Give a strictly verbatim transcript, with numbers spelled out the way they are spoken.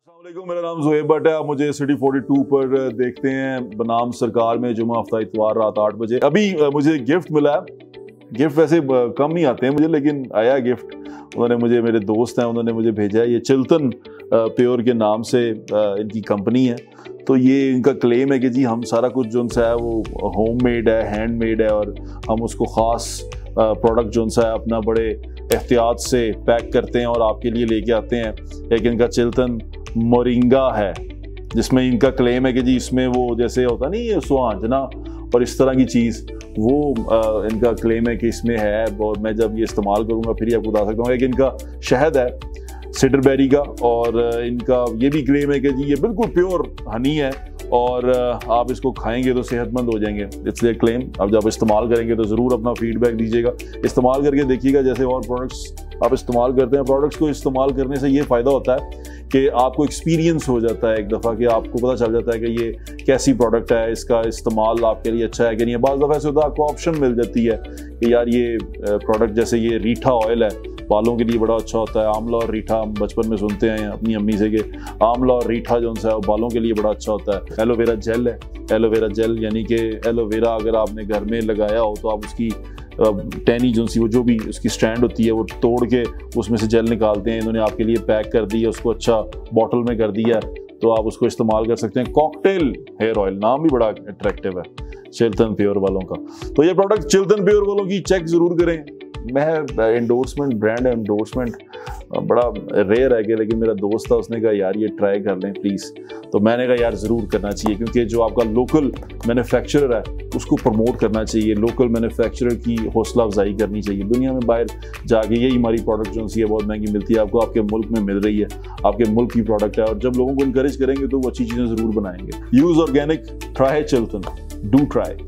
अस्सलाम वालेकुम, मेरा नाम ज़ुहैब भट्ट है। आप मुझे सिटी बयालीस पर देखते हैं बनाम सरकार में जुमा हफ्ता इतवार रात आठ बजे। अभी मुझे गिफ्ट मिला है। गिफ्ट वैसे कम ही आते हैं मुझे, लेकिन आया गिफ्ट। उन्होंने मुझे, मेरे दोस्त हैं, उन्होंने मुझे भेजा है। ये चिल्तन प्योर के नाम से इनकी कंपनी है। तो ये इनका क्लेम है कि जी हम सारा कुछ जो सा है वो होम मेड है, हैंड मेड है, और हम उसको ख़ास प्रोडक्ट जो सा है अपना बड़े एहतियात से पैक करते हैं और आपके लिए लेके आते हैं। एक इनका चिल्तन मोरिंगा है, जिसमें इनका क्लेम है कि जी इसमें वो जैसे होता नहीं है सुहांजना और इस तरह की चीज़, वो आ, इनका क्लेम है कि इसमें है। और मैं जब ये इस्तेमाल करूँगा फिर ही आपको बता सकता हूँ। एक इनका शहद है सिडरबेरी का, और इनका ये भी क्लेम है कि जी ये बिल्कुल प्योर हनी है और आप इसको खाएंगे तो सेहतमंद हो जाएंगे। It's a claim. अब जब इस्तेमाल करेंगे तो ज़रूर अपना फीडबैक दीजिएगा, इस्तेमाल करके देखिएगा। जैसे और प्रोडक्ट्स आप इस्तेमाल करते हैं, प्रोडक्ट्स को इस्तेमाल करने से ये फ़ायदा होता है कि आपको एक्सपीरियंस हो जाता है एक दफ़ा, कि आपको पता चल जाता है कि ये कैसी प्रोडक्ट है, इसका इस्तेमाल आपके लिए अच्छा है कि नहीं है। बाज़ दफ़ा ऐसे होता है आपको ऑप्शन मिल जाती है कि यार ये प्रोडक्ट, जैसे ये रीठा ऑयल है, बालों के लिए बड़ा अच्छा होता है। आंवला और रीठा हम बचपन में सुनते हैं अपनी अम्मी से कि आंवला और रीठा जो है बालों के लिए बड़ा अच्छा होता है। एलोवेरा जेल है, एलोवेरा जेल यानी कि एलोवेरा अगर आपने घर में लगाया हो तो आप उसकी टहनी जो सी वो जो भी उसकी स्टैंड होती है वो तोड़ के उसमें से जेल निकालते हैं। इन्होंने आपके लिए पैक कर दी है, उसको अच्छा बॉटल में कर दिया है, तो आप उसको इस्तेमाल कर सकते हैं। कॉकटेल हेयर ऑयल, नाम भी बड़ा अट्रैक्टिव है चिल्तन प्योर वालों का। तो ये प्रोडक्ट चिल्तन प्योर वालों की चेक ज़रूर करें। मैं एंडोर्समेंट, ब्रांड एंडोर्समेंट बड़ा रेयर है कि, लेकिन मेरा दोस्त था, उसने कहा यार ये ट्राई कर लें प्लीज़। तो मैंने कहा यार ज़रूर करना चाहिए, क्योंकि जो आपका लोकल मैन्युफैक्चरर है उसको प्रमोट करना चाहिए, लोकल मैन्युफैक्चरर की हौसला अफजाई करनी चाहिए। दुनिया में बाहर जाके यही हमारी प्रोडक्ट जो सी है बहुत महंगी मिलती है, आपको आपके मुल्क में मिल रही है, आपके मुल्क की प्रोडक्ट है। और जब लोगों को इनकरेज करेंगे तो वो अच्छी चीज़ें ज़रूर बनाएंगे। Use organic, try Chiltan, do try.